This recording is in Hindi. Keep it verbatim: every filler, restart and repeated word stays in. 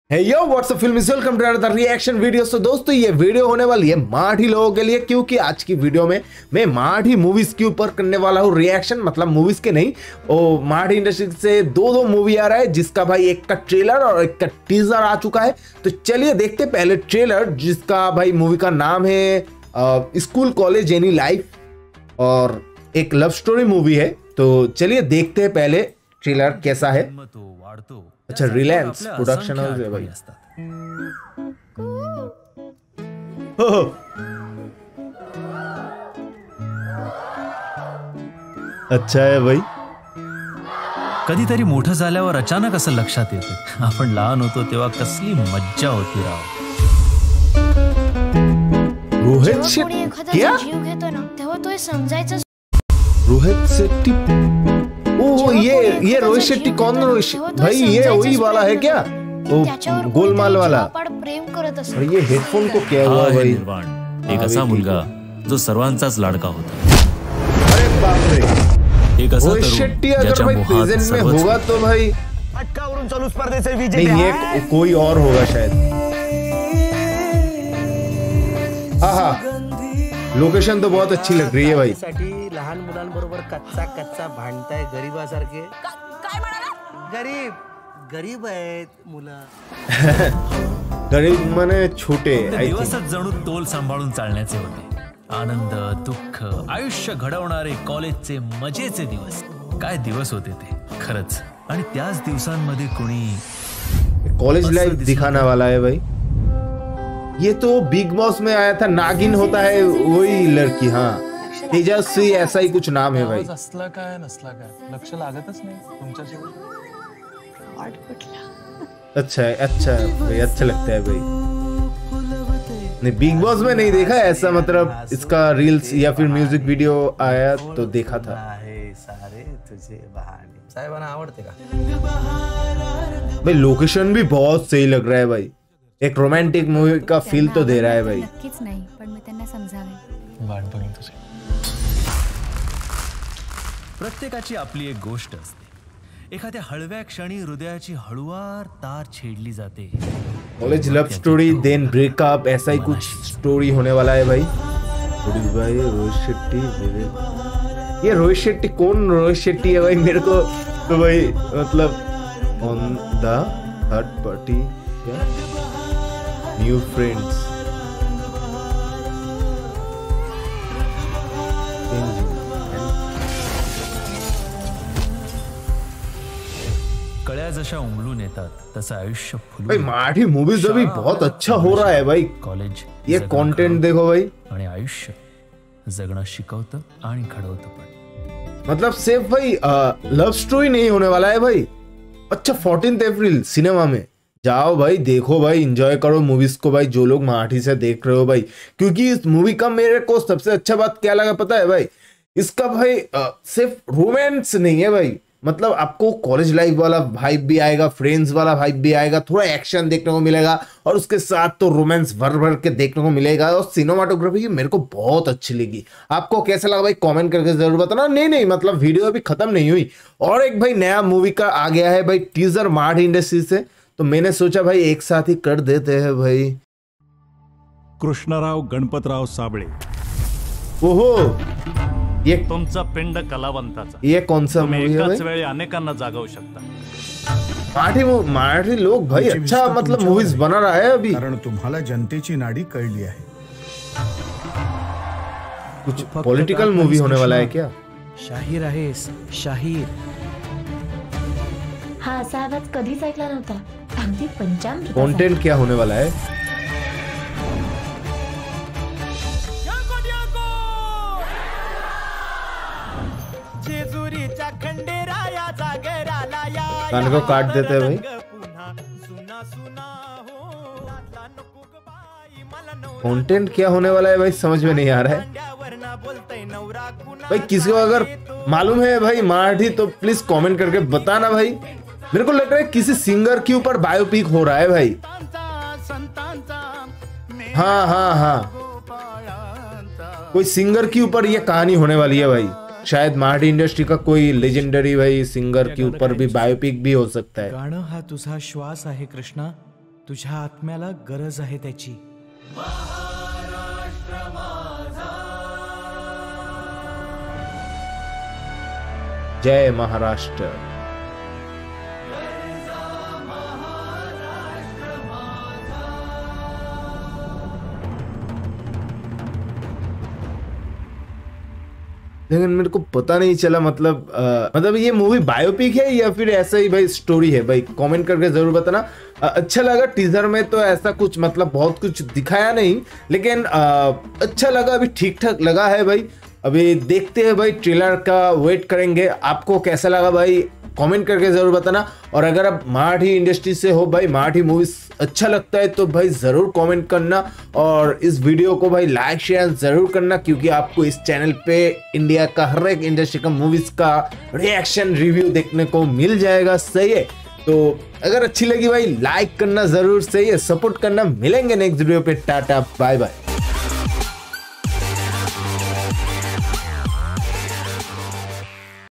Hey yo, what's up films? Welcome to another reaction video। So दोस्तों ये वीडियो होने वाली है मराठी लोगों के लिए, क्योंकि आज की वीडियो में मैं मराठी मूवीज के ऊपर करने वाला हूँ रिएक्शन। मतलब मूवीज के नहीं, ओ मराठी इंडस्ट्री से दो दो मूवी आ रहा है, जिसका भाई एक का ट्रेलर और एक का टीजर आ चुका है। तो चलिए देखते पहले ट्रेलर, जिसका भाई मूवी का नाम है स्कूल कॉलेज एनी लाइफ और एक लव स्टोरी मूवी है। तो चलिए देखते हैं पहले ट्रेलर कैसा है। अच्छा, रिलायंस प्रोडक्शन हाउस है भाई। हो अच्छा है भाई। कधीतरी मोठं झाल्यावर अचानक असं लक्षात येते, आपण लहान होतो तेव्हा कसली मज्जा होती राव। रोहित शेट्टी क्या जीव घेतो ना तेव्हा तो हे समजायचं। रोहित शेट्टी, ओ ये ये रोहित शेट्टी कौन? रोहित भाई ये वही वाला है क्या? वो गोलमाल वाला। प्रेम करत असतो। ये हेडफोन को क्या हुआ भाई? एक असा मुलगा जो सर्वांचाच लाडका होता। अरे बाप रे, एक असा रोहित शेट्टी अगर भाई प्रेजेंट में होगा तो भाई अटकावरून चालू स्पर्धेचे विजेते नहीं, ये कोई और होगा शायद। हाँ हाँ, लोकेशन तो बहुत अच्छी लग रही है भाई। लहान मुलांबरोबर कच्चा कच्चा भांडताय गरीबासारखे। काय म्हणाला? गरीब गरीब आहेत मुलं। गरीब माने छोटे। दिवसच जणू तोल सांभाळून चालण्याचे होते। आनंद, दुःख, आयुष्य घडवणारे कॉलेजचे मजेचे दिवस। काय दिवस होते ते खरंच। आणि त्याच दिवसांमध्ये कोणी कॉलेज लाइफ दिखाने वाला है भाई। ये तो बिग बॉस में आया था, नागिन होता है वही लड़की। हाँ, तेजस्वी ऐसा ही कुछ नाम है भाई। असला काय नसला काय लक्ष लागतच नाही तुमच्याशी। अच्छा है, अच्छा है भाई, अच्छा लगता है भाई। नहीं, बिग बॉस में नहीं देखा ऐसा, मतलब इसका रील्स या फिर म्यूजिक वीडियो आया तो देखा था। सारे तुझे बहाने साहेबांना आवडते का भाई? लोकेशन भी बहुत सही लग रहा है भाई, एक रोमांटिक मूवी का फील तो दे रहा है भाई। नक्कीच नाही, पण मी त्यांना समजावे। वाट बघेन तुझी। प्रत्येकाची आपली एक गोष्ट असते। एखाद्या हळव्या क्षणी हृदयाची हळुवार तार छेडली जाते। College love story then breakup, ऐसा ही कुछ स्टोरी होने वाला है भाई। भाई रोहित शेट्टी, ये रोहित शेट्टी कौन रोहित शेट्टी है भाई? मेरे को तो भाई मतलब on the third party new friends, कळ्या जशा उमलून येतात तसं आयुष्य फुलून। भाई मराठी मूवीज अभी बहुत अच्छा हो रहा है भाई। कॉलेज ये कंटेंट देखो भाई। आणि आयुष्य जगणं शिकवतं आणि घडवतं पण। मतलब सिर्फ भाई लव स्टोरी नहीं होने वाला है भाई। अच्छा, फोर्टीन्थ अप्रैल सिनेमा में जाओ भाई, देखो भाई, एंजॉय करो मूवीज को भाई, जो लोग मराठी से देख रहे हो भाई। क्योंकि इस मूवी का मेरे को सबसे अच्छा बात क्या लगा पता है भाई? इसका भाई आ, सिर्फ रोमांस नहीं है भाई, मतलब आपको कॉलेज लाइफ वाला वाइब भी आएगा, फ्रेंड्स वाला वाइब भी आएगा, थोड़ा एक्शन देखने को मिलेगा और उसके साथ तो रोमांस भर भर के देखने को मिलेगा। और सिनेमाटोग्राफी मेरे को बहुत अच्छी लगी। आपको कैसा लगा भाई? कमेंट करके जरूर बताना। नहीं नहीं, मतलब वीडियो अभी खत्म नहीं हुई, और एक भाई नया मूवी का आ गया है भाई टीजर मराठी इंडस्ट्री से। तो मैंने सोचा भाई एक साथ ही कर देते हैं भाई। कृष्णराव गणपतराव साबळे, ओहो, ये तुमचा पिंड कलावंताचा। ये कौन सा मूवी है एकाच भाई? वेळी अनेकांना जागवू शकता। मराठी मराठी लोग भाई अच्छा मतलब मूवीज बना रहा है अभी। कारण तुम्हाला जनतेची नाडी कळली आहे। कुछ पॉलिटिकल मूवी होने वाला है क्या? शाहीर आहेस शाहीर। हा असा आवाज कधीच ऐकला नव्हता, अगदी पंचामृत। कंटेंट क्या होने वाला है? कान को काट देते हैं भाई। कंटेंट क्या होने वाला है भाई, समझ में नहीं आ रहा है भाई। किसी को अगर मालूम है भाई मराठी तो प्लीज कमेंट करके बताना भाई। मेरे को लग रहा है किसी सिंगर के ऊपर बायोपिक हो रहा है भाई। हाँ हाँ हाँ, कोई सिंगर के ऊपर ये कहानी होने वाली है भाई। शायद मराठी इंडस्ट्री का कोई लेजेंडरी भाई सिंगर के ऊपर भी बायोपिक भी हो सकता है। गाणं हा तुझा श्वास आहे कृष्णा, तुझ्या आत्म्याला गरज आहे त्याची. जय महाराष्ट्र. लेकिन मेरे को पता नहीं चला मतलब आ, मतलब ये मूवी बायोपिक है या फिर ऐसा ही भाई स्टोरी है भाई, कमेंट करके जरूर बताना. आ, अच्छा लगा. टीजर में तो ऐसा कुछ मतलब बहुत कुछ दिखाया नहीं, लेकिन आ, अच्छा लगा. अभी ठीक ठाक लगा है भाई. अभी देखते हैं भाई, ट्रेलर का वेट करेंगे. आपको कैसा लगा भाई कमेंट करके जरूर बताना. और अगर आप मराठी इंडस्ट्री से हो भाई, मराठी मूवीज अच्छा लगता है तो भाई जरूर कमेंट करना. और इस वीडियो को भाई लाइक शेयर जरूर करना, क्योंकि आपको इस चैनल पे इंडिया का हर एक इंडस्ट्री का मूवीज का रिएक्शन रिव्यू देखने को मिल जाएगा. सही है. तो अगर अच्छी लगी भाई लाइक करना जरूर. सही है. सपोर्ट करना. मिलेंगे नेक्स्ट वीडियो पे. Tata bye bye.